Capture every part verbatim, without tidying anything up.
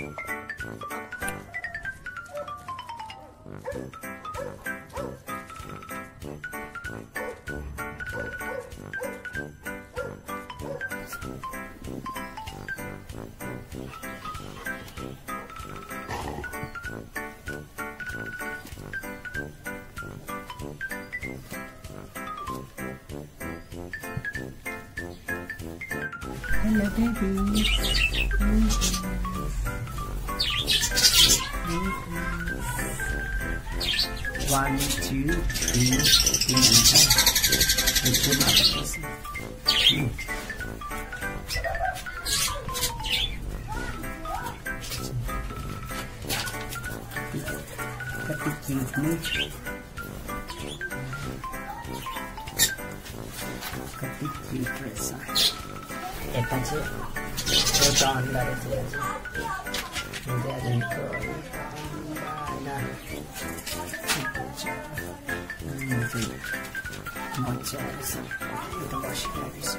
Hello, baby. One, two, three, three, and Eta ce, coba anda itu aja. Nanti ada itu, mana? Nanti macam apa? Itu masih ada sih.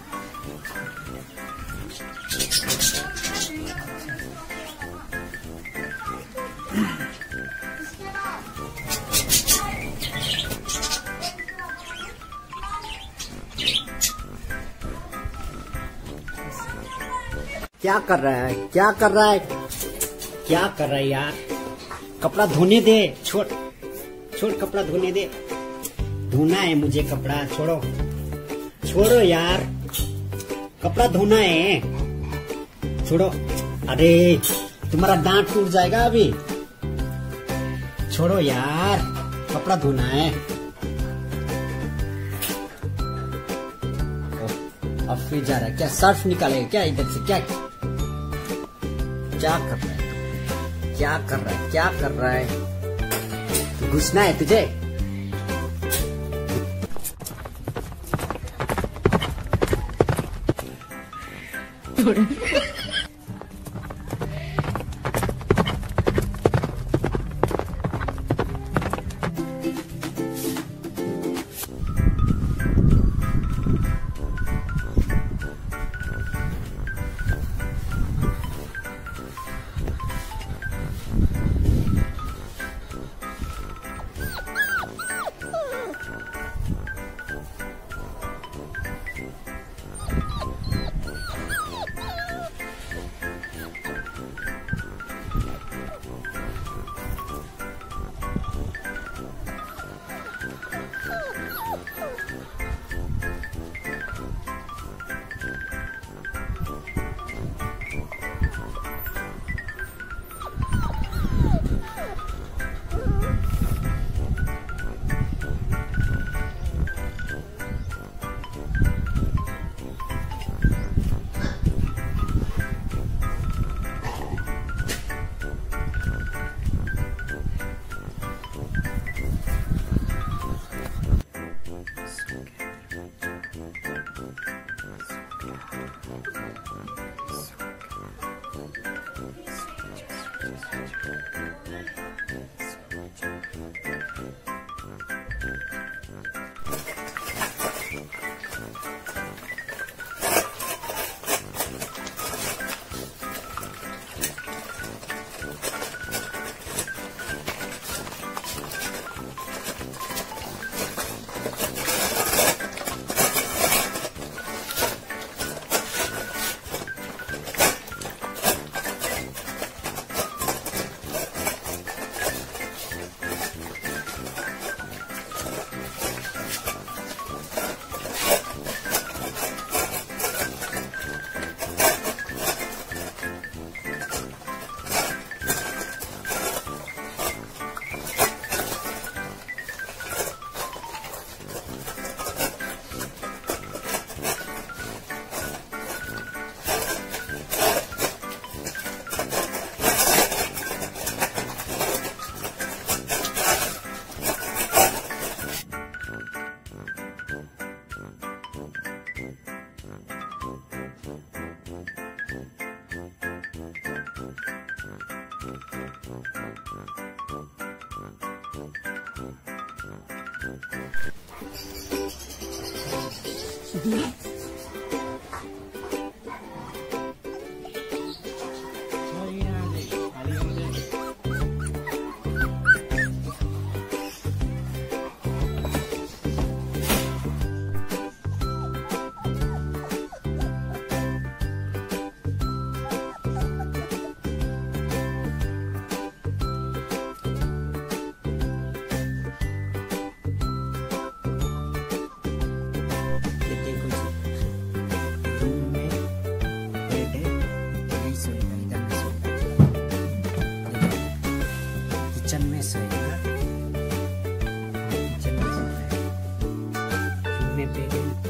क्या कर रहा है क्या कर रहा है क्या कर रहा है यार कपड़ा धोने दे छोड़ छोड़ कपड़ा धोने दे धोना है मुझे कपड़ा छोड़ो छोड़ो यार कपड़ा धोना है छोड़ो अरे तुम्हारा दांत टूट जाएगा अभी छोड़ो यार कपड़ा धोना है अब फिर जा रहा है क्या सर्फ निकालेगा क्या इधर से क्या क्या कर रहा है क्या कर रहा है क्या कर रहा है घुसना है तुझे किचन में सोएगा, किचन में सोता है, में पे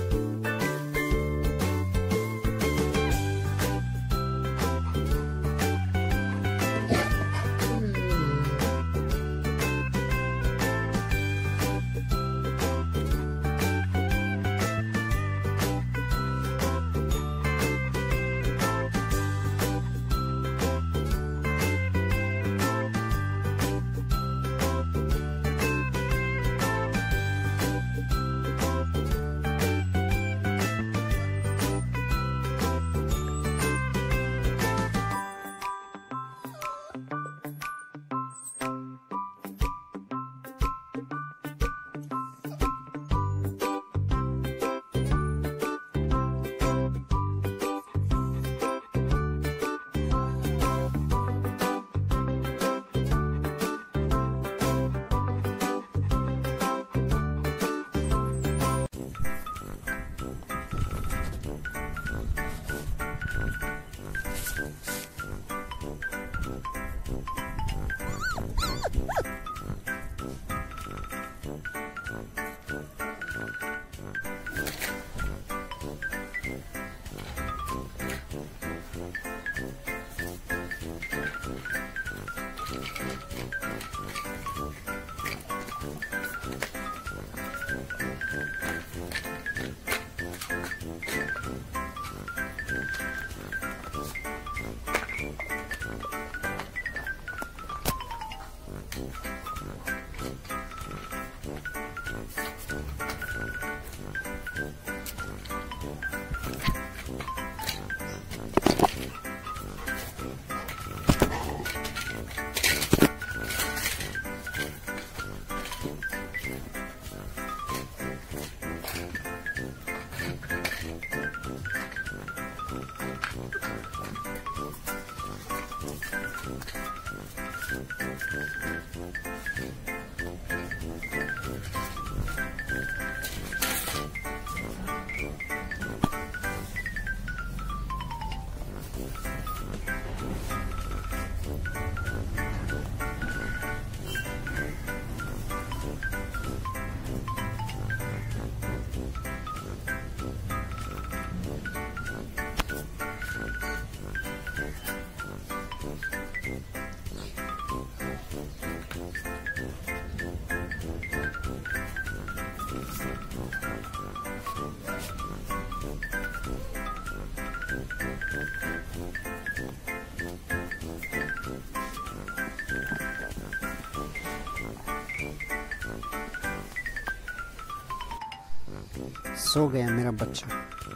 सो गया मेरा बच्चा।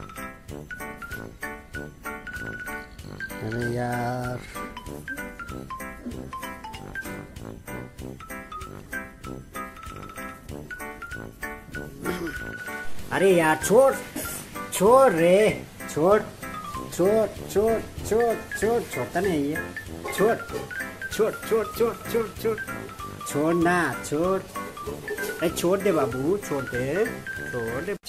अरे यार अरे यार छोड़ छोड़ रे छोड़ छोड़ छोड़ छोड़ छोड़ छोड़ता नहीं ये छोड़ छोड़ छोड़ छोड़ छोड़ छोड़ छोड़ ना छोड़ अरे छोड़ दे बाबू छोड़ दे छोड़ दे।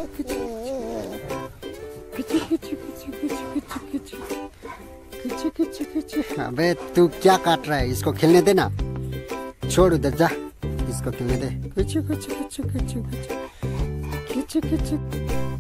अबे तू क्या काट रहा है, इसको खेलने दे ना, छोड़ उधर जा, इसको खेलने दे। कुछ कुछ कुछ कुछ कुछ कुछ कुछ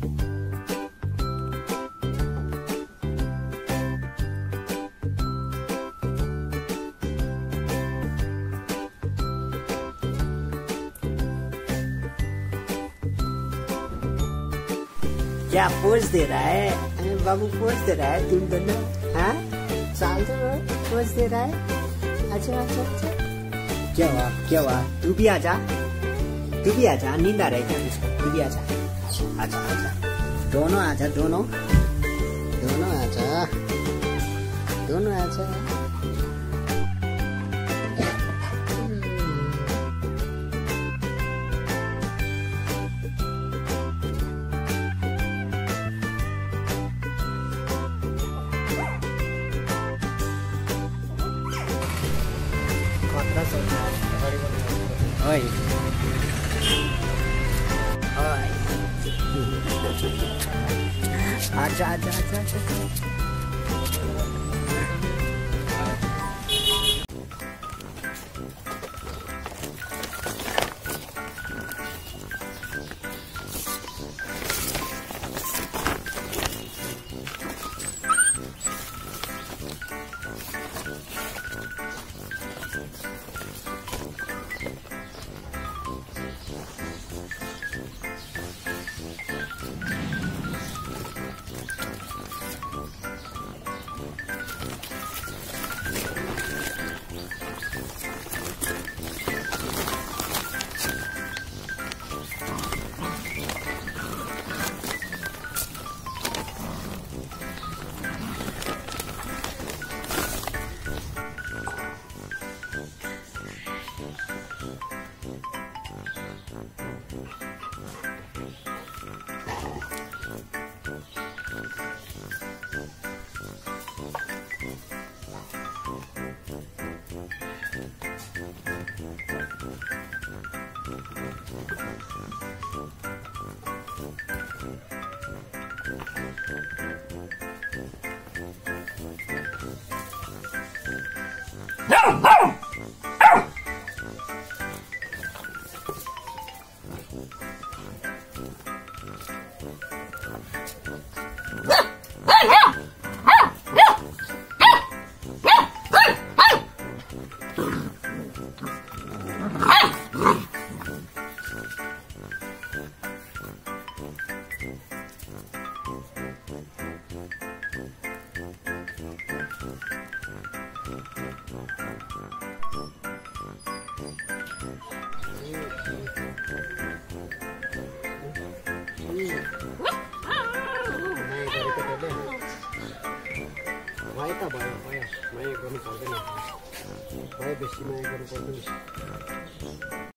क्या पोज दे रहा है बाबू, पोज दे रहा है तुम दोनों, हाँ चाल दो पोज दे रहा है। अच्छा अच्छा अच्छा क्या हुआ क्या हुआ, तू भी आजा तू भी आजा, नींद आ रहा है क्या मुझको, तू भी आजा आजा आजा, दोनों आजा दोनों दोनों आजा दोनों आजा। Oi. Oi. Aja aja aja aja. भयो त भयो भयो माया गर्नु पर्दैन भयो बेसी माया गर्नु पर्दैन